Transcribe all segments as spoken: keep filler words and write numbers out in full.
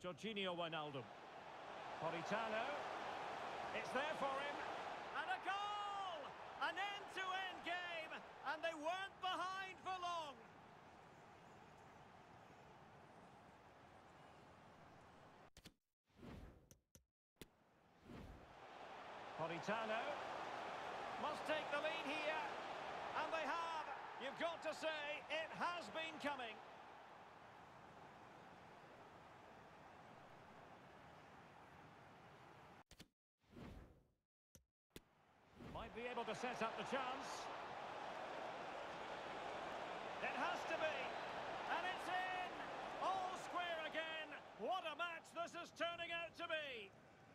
Jorginho Wijnaldum. Politano. It's there for him. And a goal! An end-to-end game, and they weren't behind for long. Politano must take the lead here, and they have. You've got to say, it has been coming. Might be able to set up the chance. It has to be, and it's in! All square again. What a match this is turning out to be.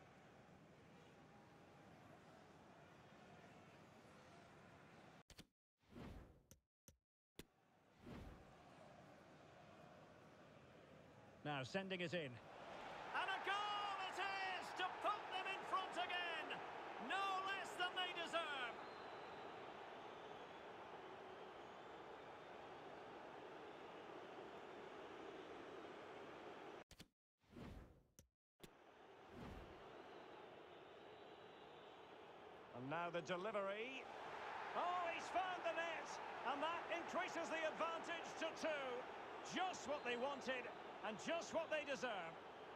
Now sending it in. And a goal it is to put them in front again. No less than they deserve. And now the delivery. Oh, he's found the net. And that increases the advantage to two. Just what they wanted. And just what they deserve.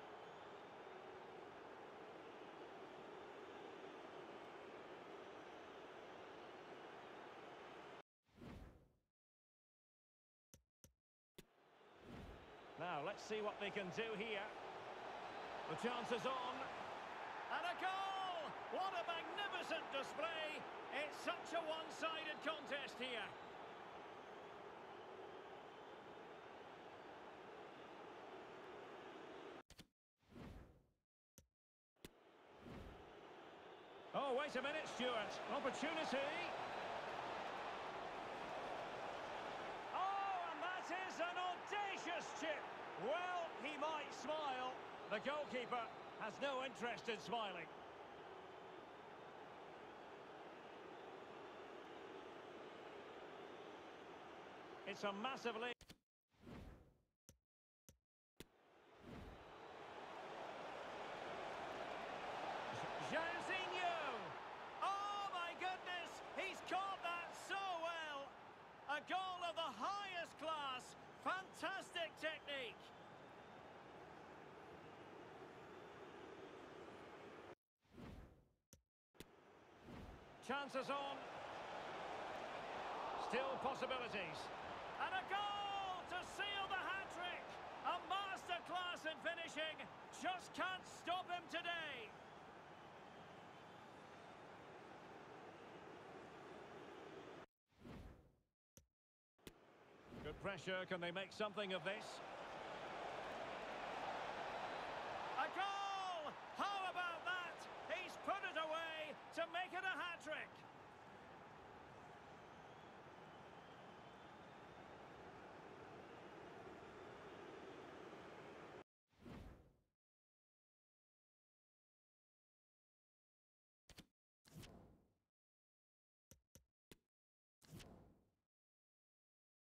Now, let's see what they can do here. The chance is on. And a goal! What a magnificent display! It's such a one-sided contest here. Oh, wait a minute, Stuart. Opportunity. Oh, and that is an audacious chip. Well, he might smile. The goalkeeper has no interest in smiling. It's a massive lead. Jairzinho! Oh my goodness! He's caught that so well! A goal of the highest class! Fantastic technique! Chances on. Still possibilities. And a goal to seal the hat-trick! A masterclass in finishing! Just can't stop him today! Good pressure, can they make something of this?